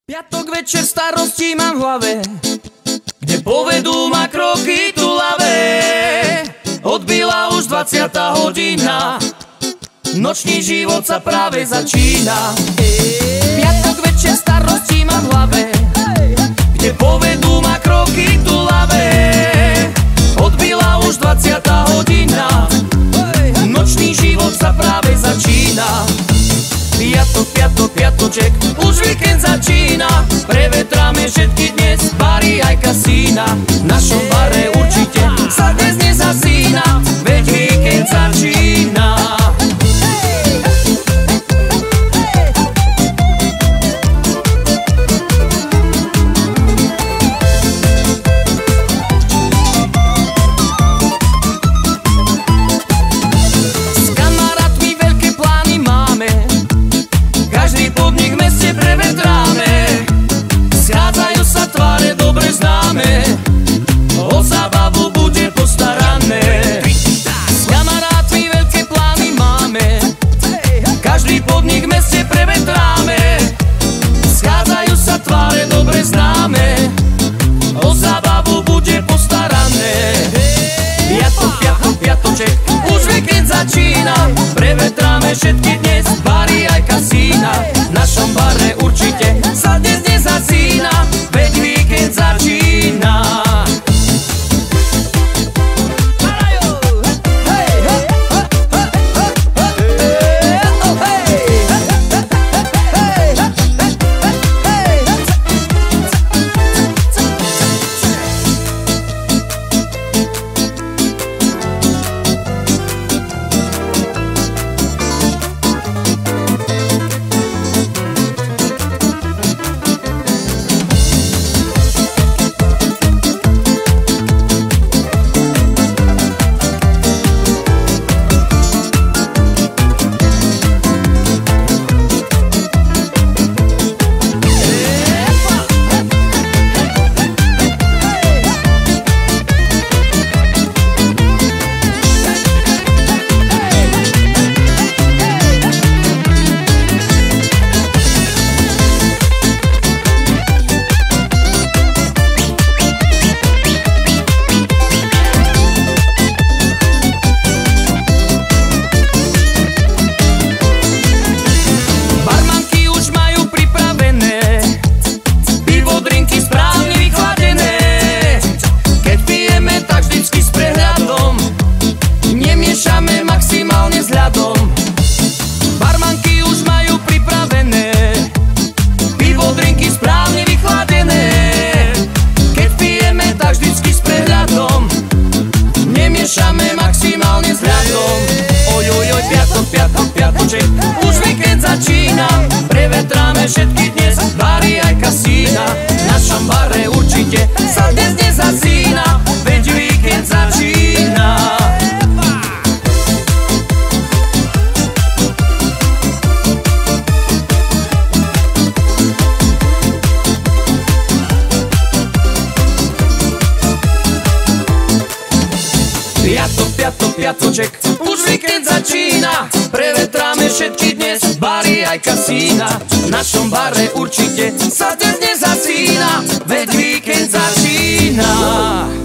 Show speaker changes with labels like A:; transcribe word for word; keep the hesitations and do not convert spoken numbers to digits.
A: Piatok večer starosti mám v hlave, kde povedú ma kroky tulavé. Odbila už dvaciata hodina, nočný život sa práve začína. Piatok večer starosti mám v hlave, kde povedú ma kroky tulavé. Odbila už dvaciata hodina, nočný život sa práve začína. Piatok, piatok, piatoček, už víkend začína. Prevetráme všetky dnes, bary aj kasína. V našom bare určite sa dnes nezasína, veď víkend začína. S kamarátmi veľké plány máme, každý podnik v meste prevetráme. Schádzajú sa tváre dobre známe, o zábavu bude postarané. S kamarátmi veľké plány máme, každý podnik v meste prevetráme. Schádzajú sa tváre dobre známe, o zábavu bude postarané. Piatok, piatok, piatoček, už víkend začína. Prevetráme všetky dnes, bary aj kasína. V našom bare určite sa dnes nezasína, veď víkend začína. Miešame maximálne s hľadom. Oj, oj, oj, piatok, piatok, piatoček, už víkend začína. Prevetráme všetky dnes, bary aj kasína. V našom bare určite sa dnes nezasína, veď víkend začína. Piatok, piatok, piatoček, už víkend začína. Prevetráme všetky dnes, bary aj kasína. V našom bare určite sa dnes nezasína, veď víkend začína.